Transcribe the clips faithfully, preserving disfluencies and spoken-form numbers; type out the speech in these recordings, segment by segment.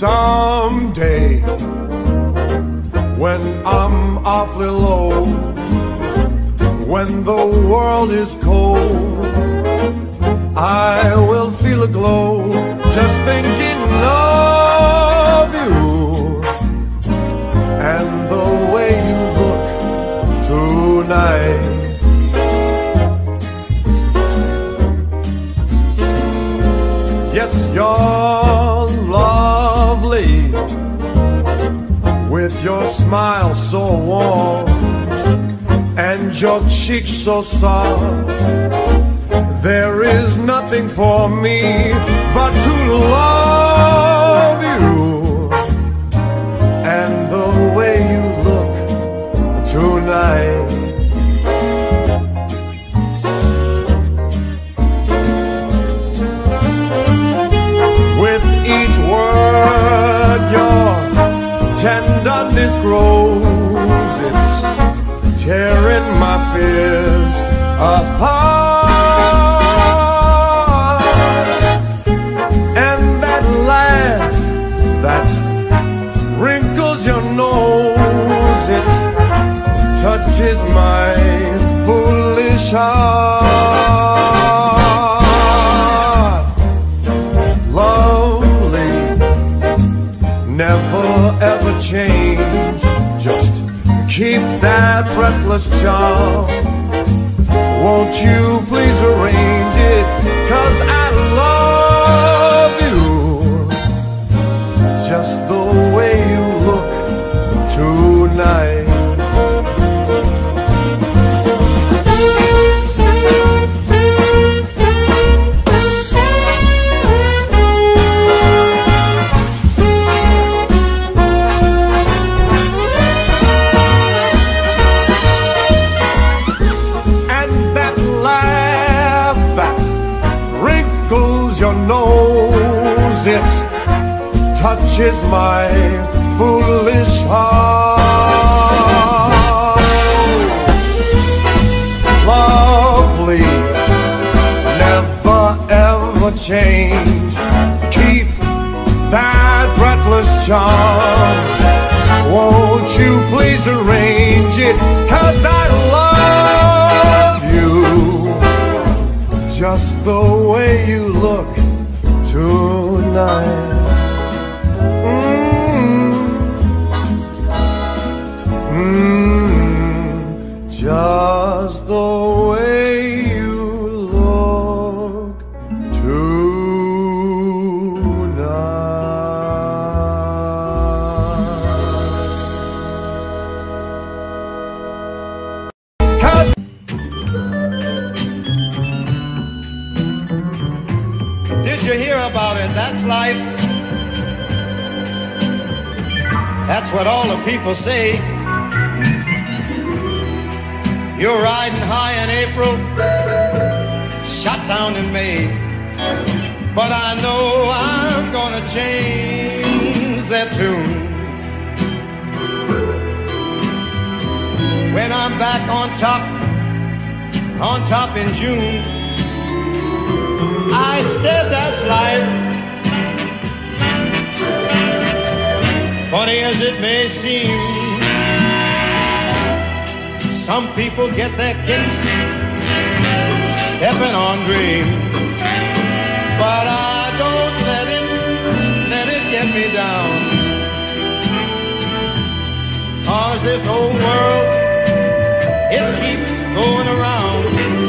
Someday, when I'm awfully low, when the world is cold, I will feel a glow just thinking of you and the way you look tonight. Yes, you're lovely with your smile so warm and your cheeks so soft. There is nothing for me but to love you and the way you look tonight. With each word your tenderness grows, it's tearing my fears apart. And that laugh that wrinkles your nose, it touches my foolish heart. Lovely, never ever change, just keep that breathless charm. Won't you please arrange it, 'cause I love you just the way you look tonight. Your nose, it touches my foolish heart. Lovely, never ever change, keep that breathless charm. Won't you please arrange it, 'cause I love you just the way you look tonight. Mm. Mm. Just the way you look tonight. 'Cause did you hear about it? That's life. That's what all the people say. You're riding high in April, shot down in May. But I know I'm gonna change that tune. When I'm back on top, on top in June, I said that's life. Funny as it may seem, some people get their kicks stepping on dreams, but I don't let it, let it get me down. 'Cause this whole world, it keeps going around.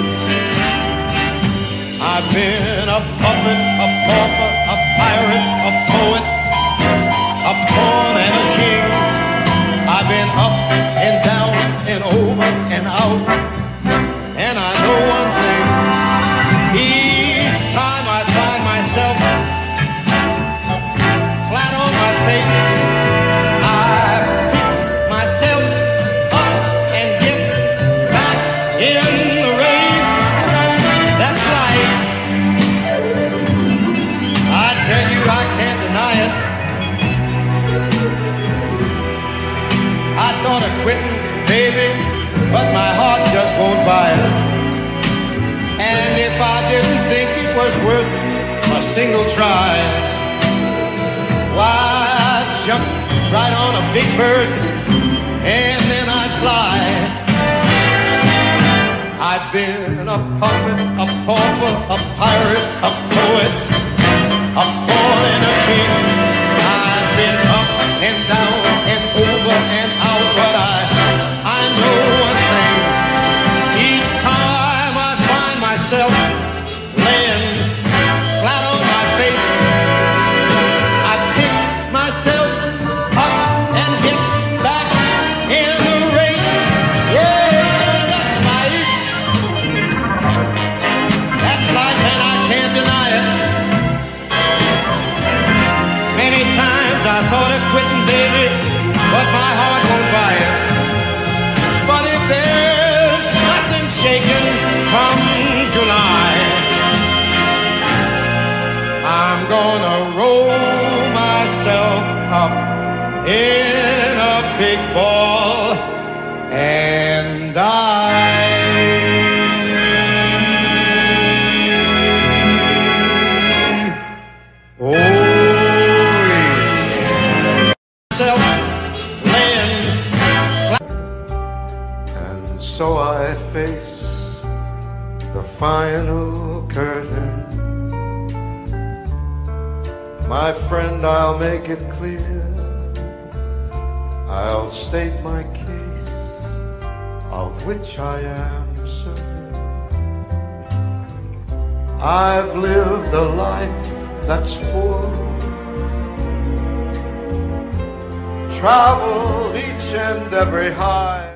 I've been a puppet, a pauper, a pirate, a poet, a pawn and a king. I've been up and down and over and out. And I know one thing, each time I find myself flat on my face, I pick myself up and get back in the race. That's life. I tell you, I can't deny it. I thought of quitting, baby, but my heart just won't buy it. And if I didn't think it was worth a single try, why jump right on a big bird, and then I'd fly. I've been a puppet, a pauper, a pirate, a poet, a pawn and a king. I've been up and down and over and out, but I, I know one thing. Each time I find myself laying flat on my face, I pick myself up and get back in the race. Yeah, that's life. That's life and I can't deny it. Many times I thought of quitting, baby, but my heart won't buy it. But if there's nothing shaking from July, I'm gonna roll myself up in a big ball and die. Oh, yeah. Myself laying flat. And so I face the final curtain. My friend, I'll make it clear. I'll state my case, of which I am certain. I've lived a life that's full, traveled each and every high.